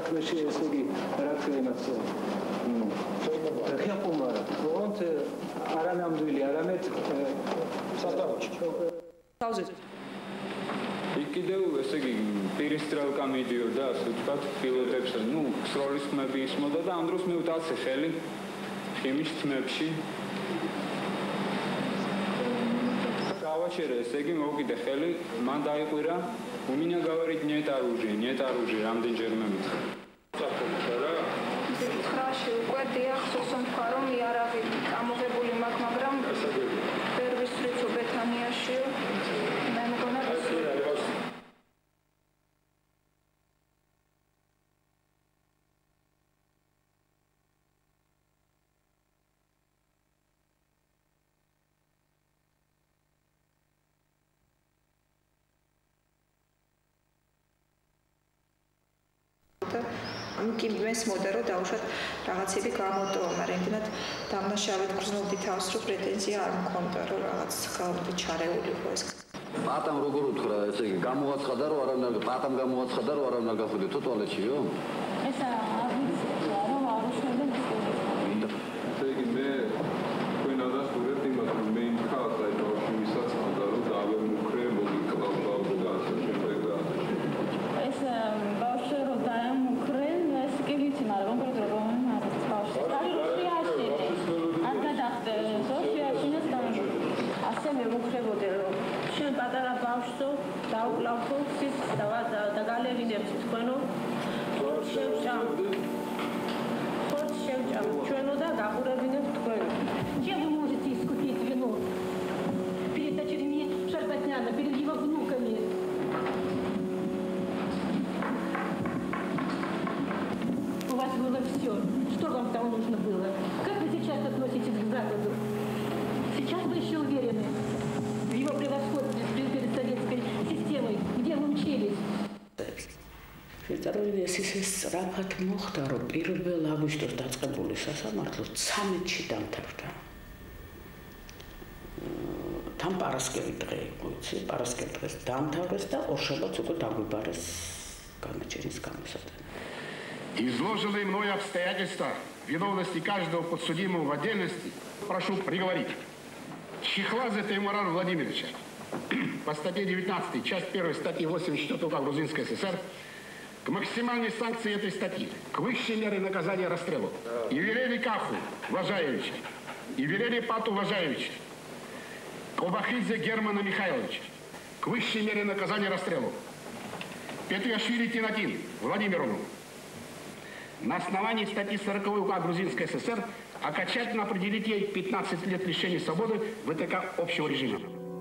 საქართველოში ესე იგი რა თქმა უნდა ხიაპუმარა ოღონდ არანამდვილი არამედ სადავოჩი თავზე იქ კიდევ ესე იგი პირისტრალკა მიდიოდა ასე ვთქვათ პილოტებს ნუ სროლის ხმები ისმოდა და ამ დროს მე ვტაცე ხელი იმის თმებში გავაჩერე ესე იგი მოვკიდე ხელი მან დაიყვირა у меня говорит нет оружия რამდენჯერმე მითხრა საფრთხე რა ხრაში უკვე დიახსოვს რომ იარავი ამოღებული მაქვს მაგრამ პერვის რიცო ბეთანიაში მე მგონა კი მესმოდა რომ დაუშვათ რაღაცები გამოტოვა, მაგრამ იმდენად დამნაშავედ გრძნობდი თავს, რომ პრეტენზია არ მქონდა, რომ რაღაც ხალხი ჩარეული იყო ეს. პატამ როგორ უთხრა, ესე იგი, გამოაცხადა, რომ პატამ გამოაცხადა, რომ არ უნდა გახუდეთო ტუალეტშიო? ეს არ ვიცი, რომ არ უშევდნენ ისე. ესე იგი, მე თქვენ ადასტურებთ იმას, რომ მე იმ ხალხს აი ბავშვი ვისაც მინდა, რომ დავემუქრე, მოგიკლავ და ასე შემდეგ და ასე შემდეგ. ეს ბავშვი რომ დაემუქრე, ეს კი ვიცი, მაგრამ კონკრეტულად რომ არის ბავშვი. არის რუსიაში. არ გადახდე, რუსიაშინაც ასე მემუქრებოდნენ, რომ შენ პატარა ბავშვო დაუკლავთო სიც და გალერინებს თქვენო ხორ შევჭამ ჩვენო და გაყურებინებთ თქვენო. Чем вы можете искупить вину перед дочерьми Шарбатняна, перед его внуками? У вас было все. Что вам там нужно было? Как вы сейчас относитесь к Западу? Сейчас вы еще уверены в его превосходстве перед советской системой, где вы учились? ეს სწრაფად მოხდა, რომ 1 აგვისტოს დაწყებული სასამართლო 13-ში დამთავრდა. თან პარასკევი დღე იყო, იცი, პარასკევი დღეს დამთავრეს და ორშაბათს უკვე დაგვიბარეს განაჩენის გამოსატანი. Изложенные мною обстоятельства виновности каждого подсудимого в отдельности прошу приговорить. Чехладзе Таймурана Владимировича по статье 19, часть 1 статьи 84 УК Грузинской ССР к максимальной санкции этой статьи, к высшей мере наказания расстрелу. Евгений Кафу Влажаевича, Евгений Пату Влажаевича, Колбахидзе Германа Михайловича, к высшей мере наказания расстрелу. Петриашвили Тинатин Владимировну на основании статьи 40 УК Грузинской ССР окончательно определить ей 15 лет лишения свободы в ВТК общего режима.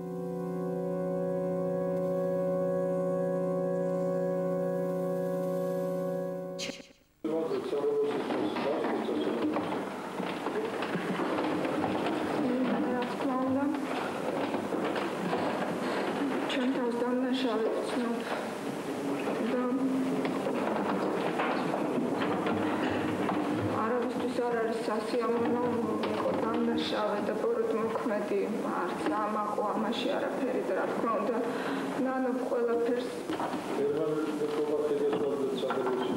დამნაშავე და ბოროტ მოქმედი არც ამაყო ამაში არაფერი და რა თქმა უნდა ნანო ყველაფერს